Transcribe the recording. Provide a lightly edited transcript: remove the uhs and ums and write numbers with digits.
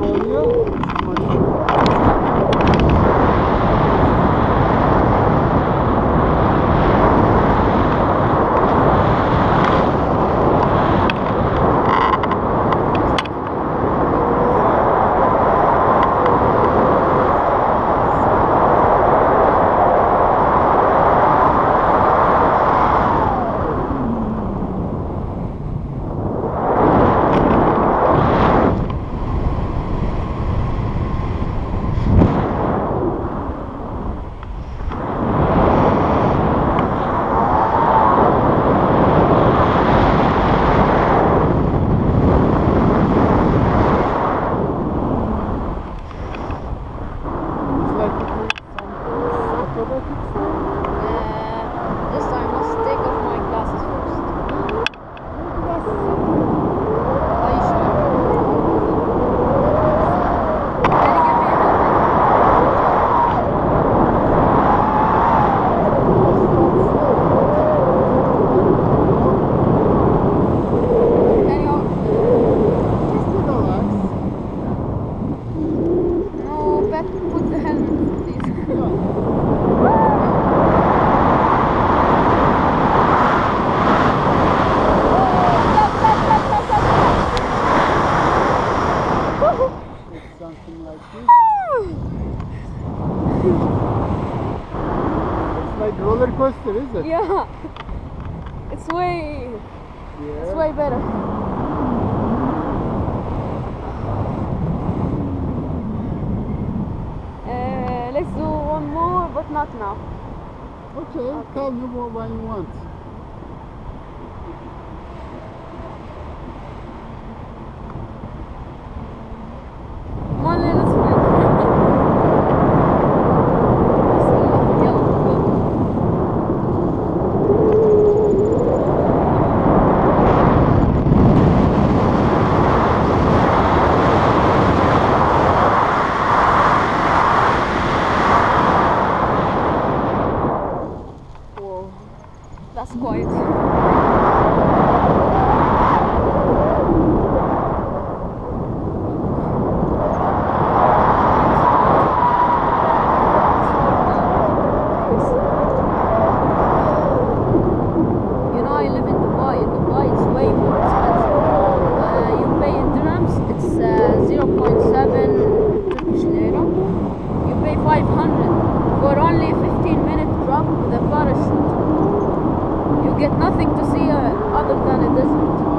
for you. This time I must take off my glasses first. Are you sure? Can you give me a helmet? Can you? Just relax. No, Pep, put the helmet, please. Something like this. It's like roller coaster, is it? Yeah. It's way better. Let's do one more, but not now. Okay, tell me what you want. One little spin. Whoa, that's quiet. I live in Dubai. In Dubai it's way more expensive. You pay in dirhams, it's 0.7 Turkish lira. You pay 500 for only a 15-minute drop with a parachute. You get nothing to see other than a desert.